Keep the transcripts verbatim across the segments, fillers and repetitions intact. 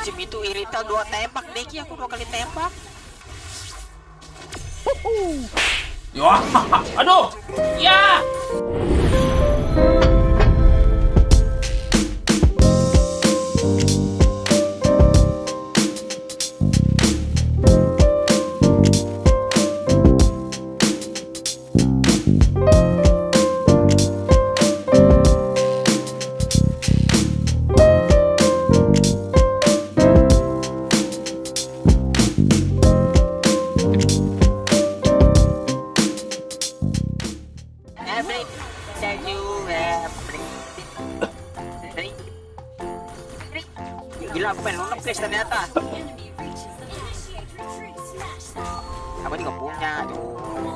Anjim itu irital dua tembak, Deki aku dua kali tembak. Ya, aduh, ya. Gila, aku pengen lunak guys ternyata. Aku juga punya tuh.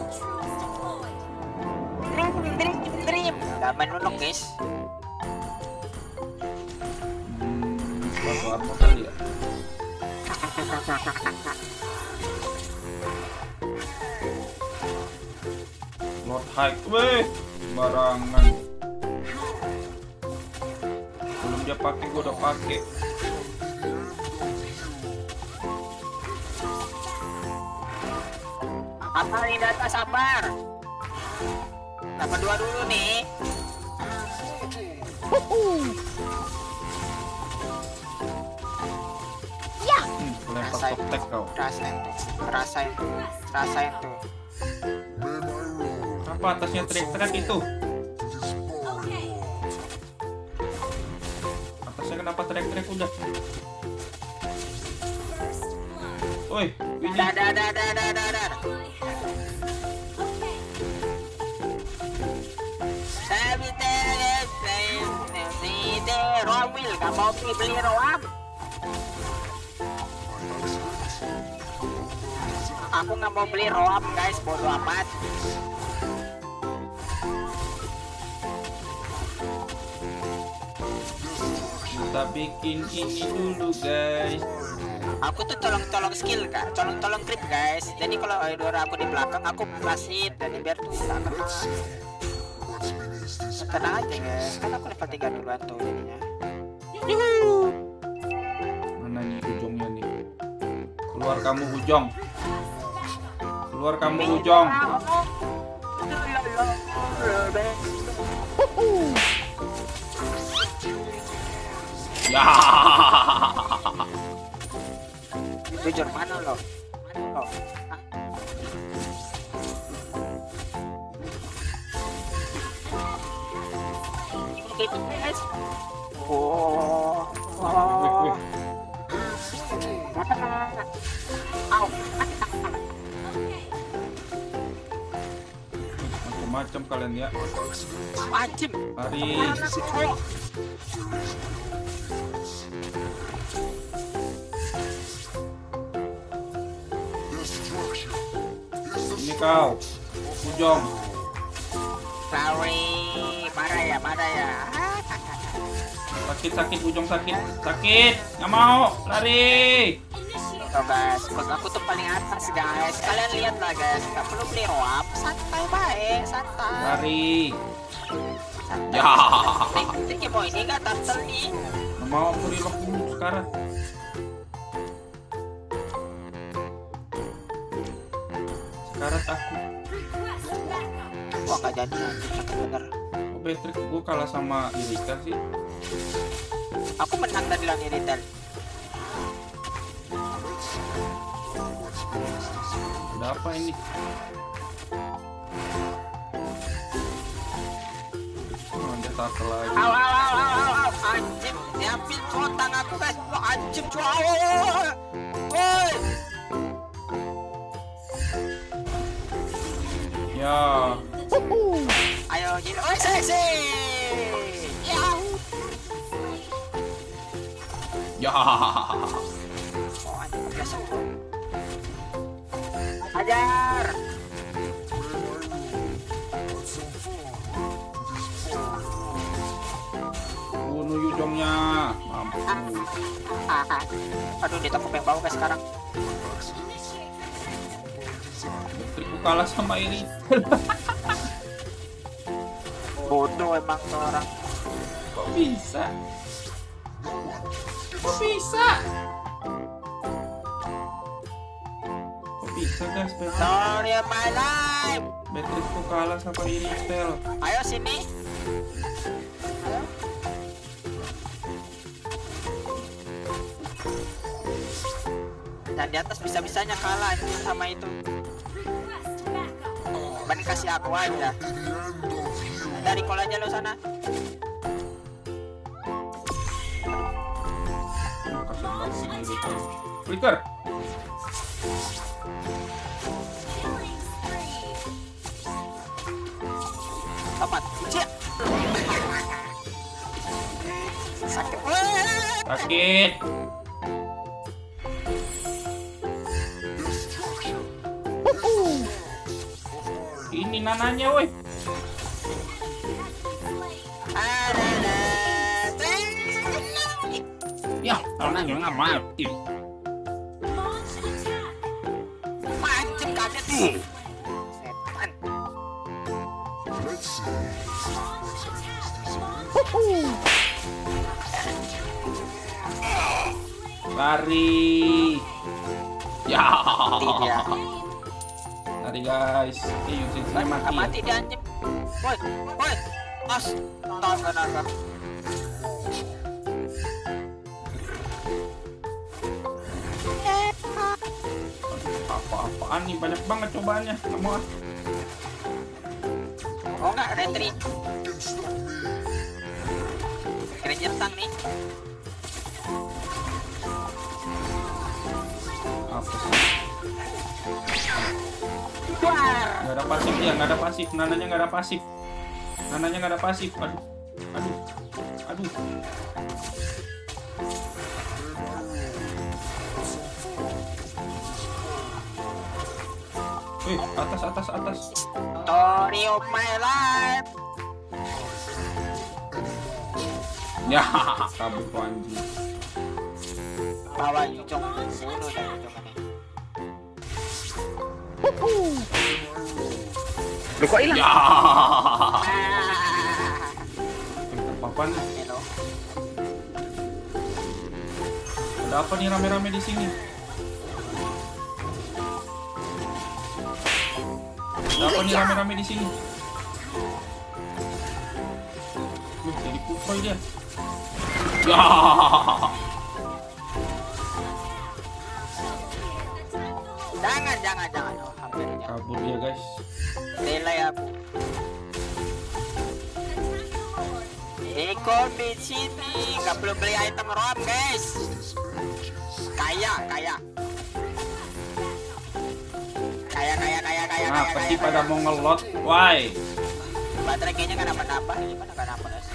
Dream, dream, dream. Gak main lunak guys. Suatu armor kali ya. Lord High, weh, barangan. Belum dia pakai, gua udah pakai. Apa ini data sabar? Dapat dua dulu nih. Ya. Hmm, lempar top tech kau. Rasain tuh, rasain tuh, rasain tuh. Apa atasnya teriak-teriak itu? Atasnya kenapa teriak-teriak udah? Woi, ini. Dah, dah, dah, dah, dah, dah, dah. Saya minta, saya minta Romil, gak mau beli Roam. Aku nggak mau beli Roam guys, bodo amat. Kita bikin ini dulu guys. Aku tuh tolong-tolong skill kak, tolong-tolong creep guys. Jadi kalau Eudora aku di belakang, aku pasin dan biar tuh tak kena. Tenang aja guys, kan aku level tiga duluan tuh jadinya. Yuhu. Mana nih ujungnya nih? Keluar kamu ujung. Keluar kamu ujung. Ya. Jujur mana lo? Mana lo? Hah? Gitu guys. Oh. Oh. Au. Macam-macam kalian ya. Anjim. Hari. Ini kau, ujung. Sorry, marah ya, marah ya. Sakit, sakit, ujung sakit, sakit. Nggak mau, lari. Tuh guys, bos aku tuh paling atas guys. Kalian lihat lah guys, nggak perlu beli roam, santai baik, santai. Lari. Santai. Ya. Ini mau ini nggak turtle nih. Nggak mau aku relock dulu sekarang. Sekarang aku. Wah nggak jadi anjing, bener. Oh, Patrick, gua kalah sama Irika sih. Aku menang tadi lawan Iritel. Ada apa ini? Oh, dia tackle lagi. Au au au au au au, anjing, diambil cotang aku guys. Wah anjing cowok. Woi. Ya. Ayo jadi, oi seksi. Yau. Ya. Oh anjing biasa. Ajar. Bunuh ujungnya. Mampus. Aduh, dia takut yang bau guys sekarang. Patrick, gua kalah sama ini. Bodoh emang tuh orang. Kok bisa? Kok bisa? bisa guys, Patrick. Story of my life. Patrickku kalah sama Iritel. Ayo sini. Ayo. Dan di atas bisa-bisanya kalah anjir sama itu. Mending kasih aku aja. Dari kol aja lo sana. Kasih banget Iritel. Flicker. Amat. Cia. Sakit banget. Sakit. Ini nananya, woi. Ya, karena nggak mati. Mancing kaget tuh. Setan. Lari. Ya. Tidak. Lari guys. Eh, Yusufnya mati. Mati dia anjing. Woi, woi. As. Naga naga. Apa-apaan nih, banyak banget cobaannya. Nggak mau ah. Oh enggak, retri. Ranger tank nih. Apa sih? Duar. Nggak ada pasif ya, nggak ada pasif. Nananya nggak ada pasif. Nananya nggak ada pasif. Aduh, aduh, aduh. Eh, atas, atas, atas. Story of my life. Ya, kabur tuh anjing. Bawa Yujong bunuh dan Yujong ini. Lu kok hilang? Ya. Ah. Apa nih? Hello. Ada apa nih rame-rame di sini? Ada apa nih rame-rame di sini? Loh, jadi kupoy dia. Ya. Jangan, jangan, jangan. Oh, hampir ya. Kabur dia guys. Relay aku. Iko di sini, nggak perlu beli item rom guys. Kaya, kaya. Kaya, kaya, kaya, kaya, Nah, kaya, pasti kaya, pada kaya. mau ngelot. Why? Baterai kayaknya nggak nambah-nambah. Gimana nggak nambah guys?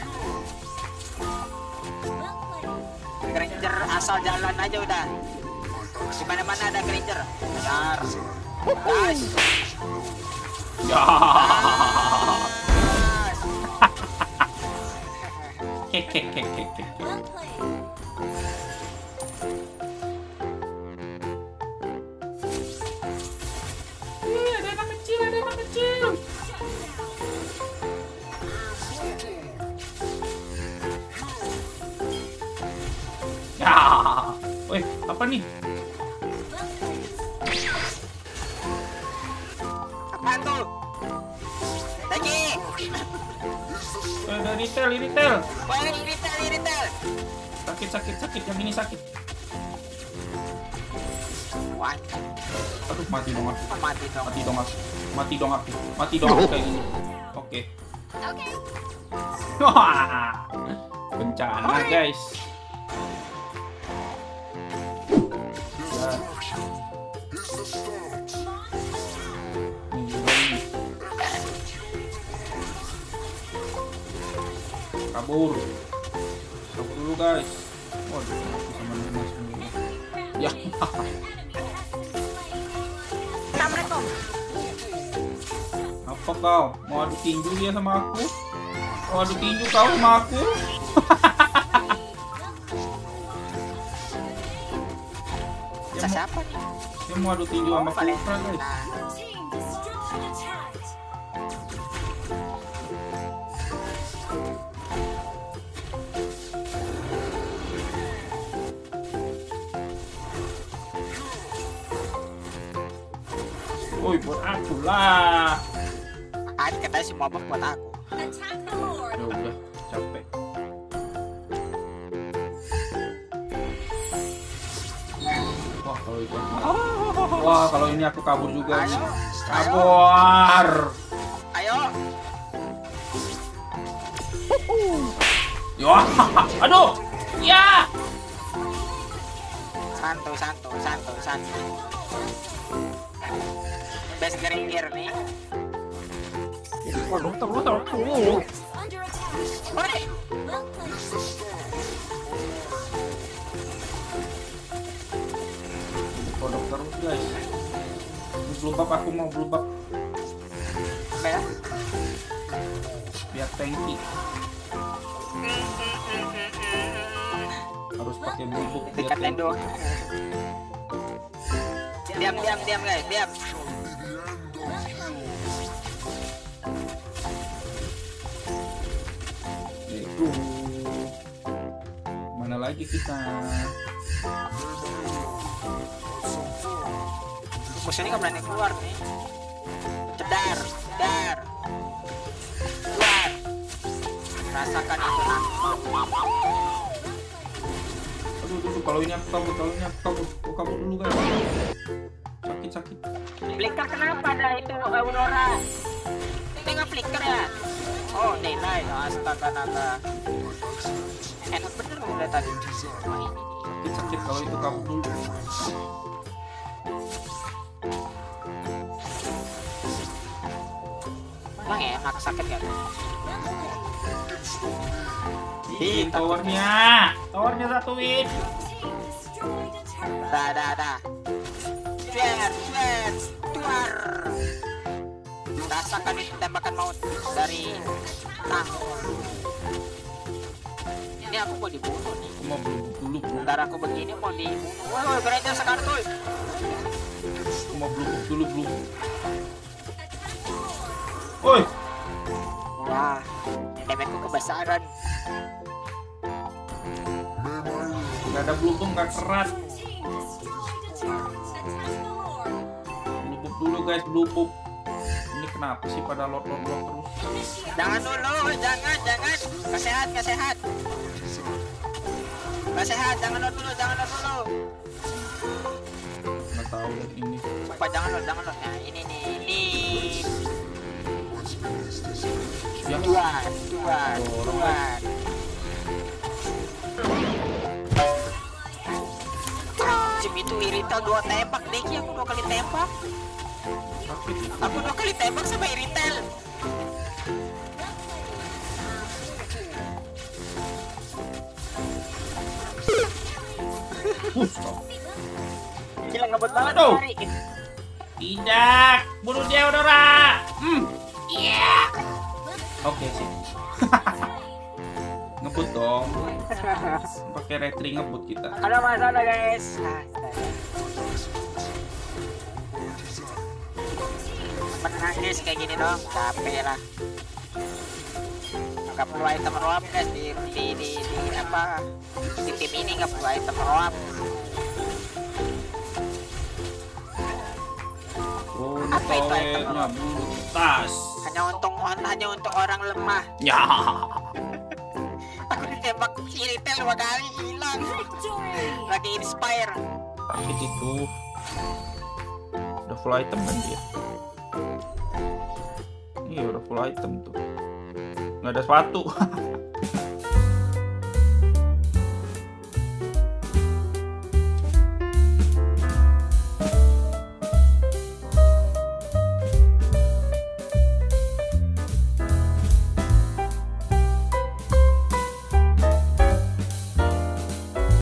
Granger asal jalan aja udah. Di mana-mana ada Granger. Benar. Guys. Ya. Guys. Hehehehe. Ih, ada anak kecil, ada anak kecil. Ya. Woi, apa nih? Apaan tuh? Lagi. Eh, ada retail, retail. Wah, ini retail, ini retail. Sakit, sakit, sakit. Yang ini sakit. Wah, Aduh, mati dong aku. mati dong. Mati dong aku. Mati dong aku. Mati dong aku kayak gini. Oke. Wah. Bencana, guys. Ya. Ini juga ini. Kabur. Kabur dulu, guys. Waduh, aku sama Nina semua. Ya. Assalamualaikum. Apa kau? Mau adu tinju dia sama aku? Mau adu tinju kau sama aku? Bisa siapa nih? Dia mau adu tinju sama Kupra, guys. Nah, Woi, buat aku lah. Kan katanya semua buff buat aku. Ya udah, capek. Wah, kalau itu aku... Wah, kalau ini aku kabur juga. Ayo, Kabur. Ayo. Ya, aduh. Ya. Santuy, santuy, santuy, santuy. Best gear nih. Waduh, terus terus. Oi. Kodok terus guys. Blue buff, aku mau blue buff Apa ya? biar tanky. Harus pakai blue buff biar Dekat tanky. Nendo. Diam, diam, diam guys, diam. Itu. Mana lagi kita? Musuhnya nggak berani keluar nih. Cedar, cedar. Keluar. Rasakan itu nak. Aduh, aduh, kalau ini aku kabur, kalau ini aku kabur, aku kabur dulu guys. Sakit, sakit. Flicker kenapa ada itu Aurora? Ini nggak flicker ya? Oh, delay. Astaga naga. Enak bener udah tadi. Wah, ini nih. Sakit, sakit kalau itu kabur dulu. Emang ya, enak sakit kan? Ih, towernya, towernya satuin. Dah, dah, dah. Sweat, sweat, tuar. Rasakan itu tembakan maut dari tang. Ini aku mau dibunuh nih. Aku mau blue buff dulu, bro. Ntar aku begini mau dibunuh. Woi, woi, gereja sekartul. Aku mau blue buff dulu, blue buff. Woi, Wah, damage-ku kebesaran. nggak ada blue buff, nggak keras. Blue buff dulu guys, blue buff. Ini kenapa sih pada lot lot lot terus? Jangan dulu, jangan, jangan. Gak sehat, gak sehat. Gak sehat, jangan lot dulu, jangan lot dulu. Nggak tahu deh ini. Sumpah jangan lot, jangan lot. Nah, ini nih, ini. Ya, Tuan, tuan, tuan. Jim itu irital dua tembak, Deki aku dua kali tembak. sakit itu. Aku dua kali tembak sama irital. Buset. Gila ngebut banget Aduh. Ari. Tidak, bunuh dia Aurora. Hmm, iya. Oke sih. Ngebut dong. Pakai retri ngebut kita. Ada masalah guys. Menang guys kayak gini dong, capek lah. Gak perlu item roam guys di di di, di apa di tim ini gak perlu item roam. Oh, Apa itu item towernya bulu tas. Hanya untuk hanya untuk orang lemah. Ya. Aku ditembak kiri tel dua kali hilang. Lagi inspire. Sakit itu. Udah full item kan dia? Iya udah full item tuh. Nggak ada sepatu.